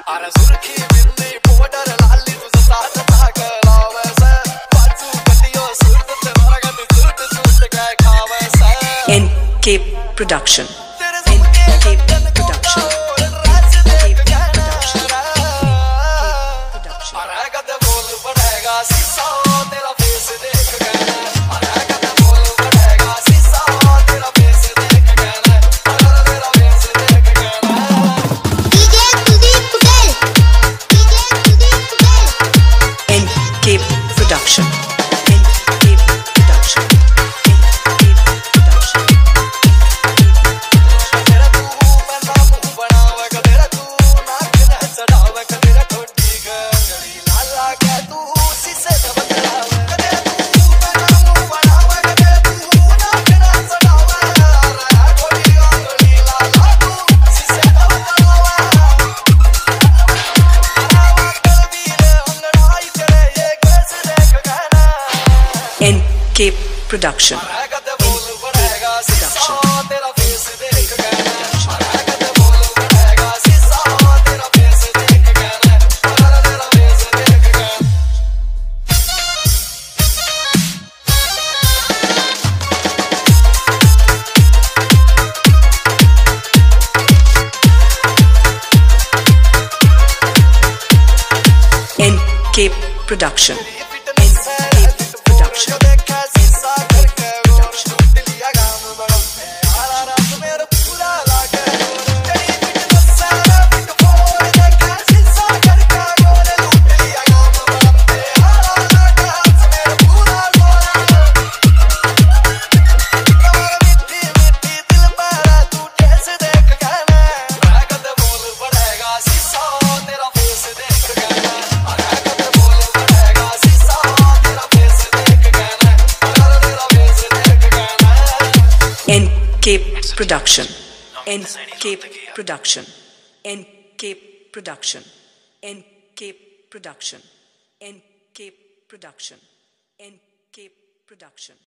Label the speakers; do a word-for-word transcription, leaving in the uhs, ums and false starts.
Speaker 1: अरे सुर्खी बिंदी बॉर्डर लाली तुझं साथ टाकलावस बाजू कटियो सूट ते मरगत सूट सूट काय खावस
Speaker 2: N K Production
Speaker 1: तेरे
Speaker 2: N
Speaker 1: सुनके
Speaker 2: K
Speaker 1: गगन को
Speaker 2: Production
Speaker 1: राज देख
Speaker 2: Production Production
Speaker 1: अरे कद बोल पड़ेगा शीशा तेरा फेस देख गया अरे कद बोल पड़ेगा शीशा तेरा फेस देख गया अरे तेरा फेस देख गया
Speaker 3: DJ Kuldeep Kutel DJ Kuldeep Kutel
Speaker 2: N K Production N K Production N K Production
Speaker 1: तेरा तू मैं नाम बनावे तेरा तू नाक न चढ़ावे तेरा ठोडी गंगड़ी लाला के तू शीशे से बदलावे तेरा तू मैं नाम बनावे तेरा तू नाक न चढ़ावे अरे ठोडी गंगड़ी लाला तू शीशे से बदलावे आवा कर वीर अंगड़ाई तेरे ये कैसे देख गया
Speaker 2: N K Production
Speaker 1: अरे कद बोल पड़ेगा शीशा तेरा फेस देख गया अरे कद बोल पड़ेगा शीशा तेरा फेस देख गया अरे तेरा फेस देख गया
Speaker 2: N K Production
Speaker 1: ये फिटनेस है
Speaker 2: Production
Speaker 1: देखा शीशा करके और दिलिया गाम बड़ा आला रात मेरा पूरा लागे तेरी फिटनेस है फिट फोर देखा शीशा करके और दिलिया गाम बड़ा आला रात मेरा पूरा लागे मिट्टी मिट्टी दिल मेरा तू कैसे देख गया मैं कद बोल पड़ेगा शीशा तेरा फेस देख गया अरे कद बोल पड़ेगा शीशा तेरा फेस देख गया अरे तेरा फेस देख गया
Speaker 2: N K Production N K Production N K Production N K Production N K Production N K Production